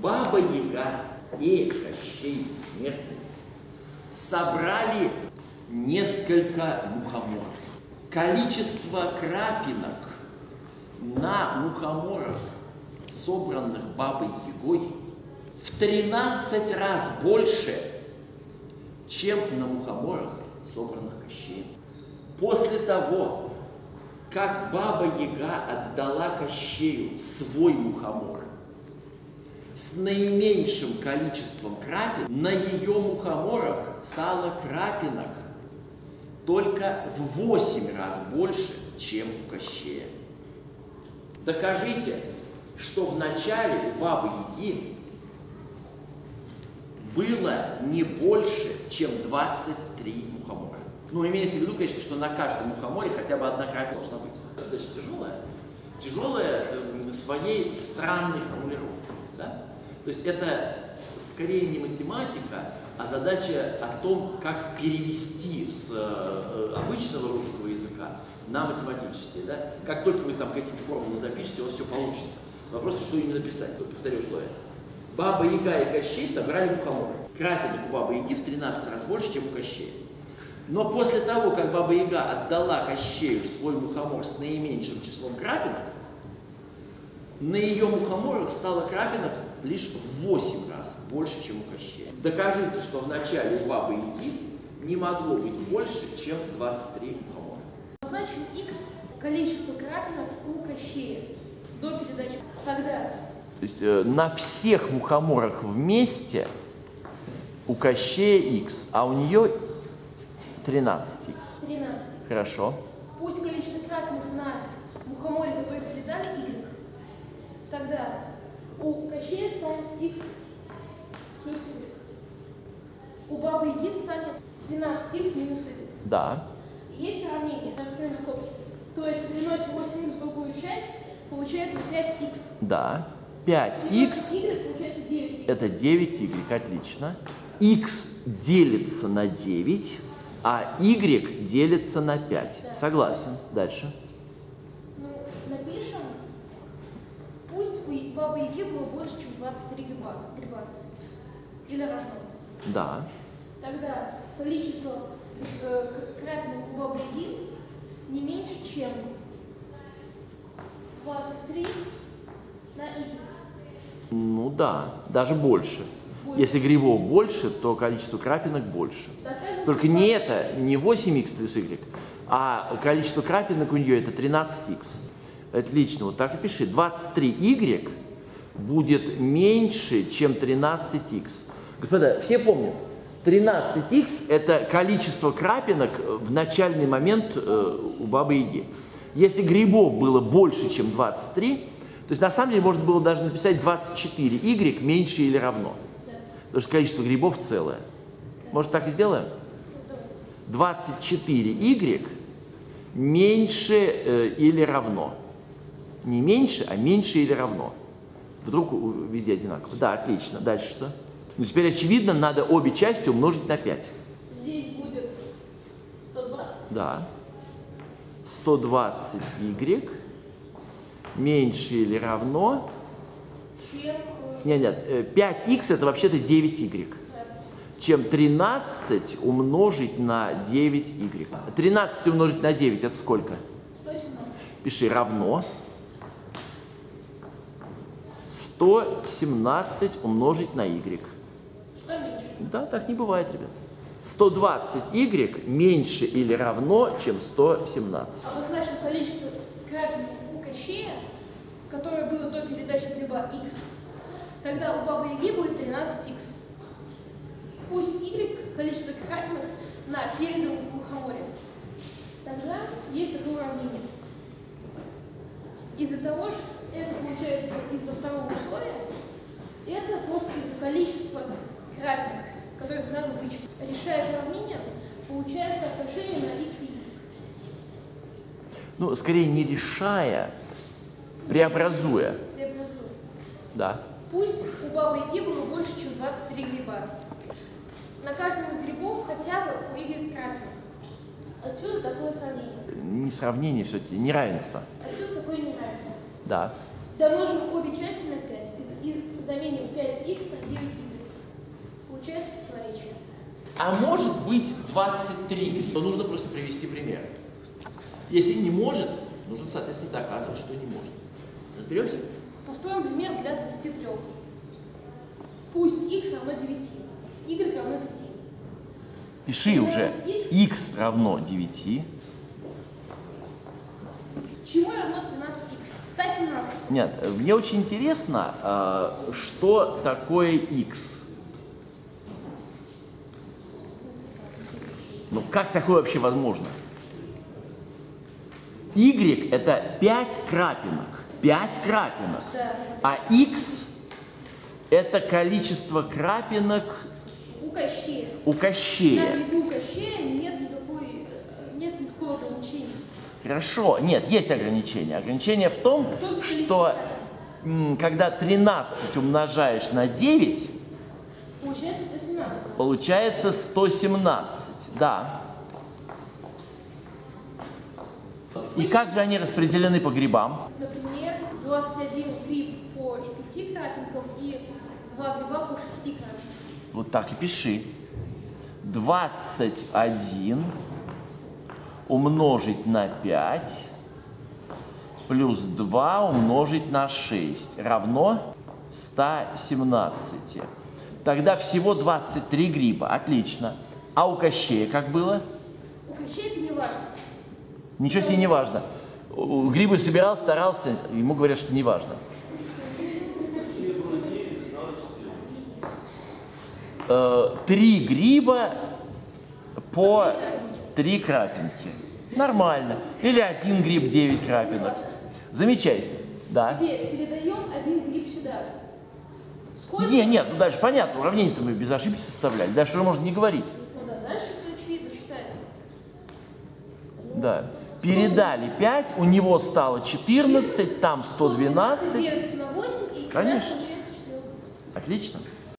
Баба Яга и Кощей Бессмертный собрали несколько мухоморов. Количество крапинок на мухоморах, собранных Бабой Ягой, в 13 раз больше, чем на мухоморах, собранных Кощеем. После того, как Баба Яга отдала Кощею свой мухомор с наименьшим количеством крапин, на ее мухоморах стало крапинок только в 8 раз больше, чем у Кощея. Докажите, что в начале у Бабы Яги было не больше, чем 23 мухомора. Ну, имейте в виду, конечно, что на каждом мухоморе хотя бы одна крапина должна быть. Задача тяжелая. Тяжелая своей странной формулировкой. Да? То есть это скорее не математика, а задача о том, как перевести с обычного русского языка на математический. Да? Как только вы там какие-то формулы запишете, у вас все получится. Вопрос, что именно писать. Повторю условия. Баба Яга и Кощей собрали мухоморы. Крапинок у Бабы Яги в 13 раз больше, чем у Кощея. Но после того, как Баба Яга отдала Кощею свой мухомор с наименьшим числом крапинок, на ее мухоморах стало крапинок лишь в 8 раз больше, чем у Кощея. Докажите, что в начале у Бабы Яги не могло быть больше, чем 23 мухомора. Значит, x количество крапинок у Кощея до передачи. Когда? То есть на всех мухоморах вместе у Кощея x, а у нее 13х. 13. Хорошо. Пусть количество крапинок на мухоморе, который передали, y. Тогда у Кощея станет x плюс y. У Бабы Яги станет 13х минус y. Да. Есть уравнение, раскроем скобки. То есть переносим 8х в другую часть, получается 5х. Да. 5х получается 9. это 9y, отлично. Х делится на 9, а y делится на 5. Да. Согласен. Дальше. Ну, напишем, пусть у Бабы Яги было больше, чем 23 гриба. Или равно. Да. Тогда количество крапинок у Бабы Яги не меньше, чем 23 на y. Ну да, даже больше. Если грибов больше, то количество крапинок больше. Только не это, не 8х плюс y, а количество крапинок у нее это 13х. Отлично, вот так и пиши. 23y будет меньше, чем 13х. Господа, все помнят, 13х это количество крапинок в начальный момент у Бабы Яги. Если грибов было больше, чем 23, то есть на самом деле можно было даже написать 24y меньше или равно. Потому что количество грибов целое. Может, так и сделаем? 24y меньше или равно. Не меньше, а меньше или равно. Вдруг везде одинаково. Да, отлично. Дальше что? Ну, теперь, очевидно, надо обе части умножить на 5. Здесь будет 120. Да. 120y меньше или равно. Чем... Нет, 5х это вообще-то 9y. Чем 13 умножить на 9y. 13 умножить на 9 это сколько? 117. Пиши равно. 117 умножить на y. Что меньше? Да, так не бывает, ребят. 120y меньше или равно, чем 117. А вот наше количество крапинок у Кощея, которое было до передачи гриба x, тогда у Бабы Яги будет 13х. Пусть y количество крапинок на переданном мухоморе. Тогда есть такое уравнение. Из-за того, что это получается из-за второго условия, это просто из-за количества крапинок, которых надо вычислить. Решая это уравнение, получаем соотношение на x и y. Ну, скорее не решая, преобразуя. Преобразуя. Да. Пусть у Бабы Яги было больше, чем 23 гриба. На каждом из грибов хотя бы у y крапинок. Отсюда такое сравнение. Не сравнение все-таки, неравенство. Отсюда такое неравенство. Да. Домножим обе части на 5 и заменим 5 5х на 9y. Получается противоречие. А может быть 23, то нужно просто привести пример. Если не может, нужно, соответственно, доказывать, что не может. Разберемся? Построим пример для 23. Пусть x равно 9, y равно 5. Пиши уже. X равно 9. Чему равно 13х? 117. Нет, мне очень интересно, что такое x. Ну, как такое вообще возможно? Y – это 5 крапинок. 5 крапинок. Да. А x – это количество крапинок У Кощея. у Кощея. На грибу Кощея нет никакого ограничения. Хорошо. Нет, есть ограничение. Ограничение в том, что когда 13 умножаешь на 9, Получается 117. получается 117. Да. И как же они распределены по грибам? Например, 21 гриб по 5 крапинкам и 2 гриба по 6 крапинкам. Вот так и пиши. 21 умножить на 5 плюс 2 умножить на 6 равно 117. Тогда всего 23 гриба. Отлично. А у Кощея как было? У Кощея это не важно. Ничего себе не важно. Грибы собирал, старался, ему говорят, что не важно. 3 гриба по 3 крапинки. Нормально. Или 1 гриб 9 крапинок. Замечательно. Да. Теперь передаем 1 гриб сюда. Сколько? Нет, ну дальше понятно, уравнение-то мы без ошибки составляли. Дальше уже можно не говорить. Ну да, дальше все очевидно считается. Да. Передали 5, у него стало 14, там 112. Делится на 8 и Конечно. получается 14. Отлично.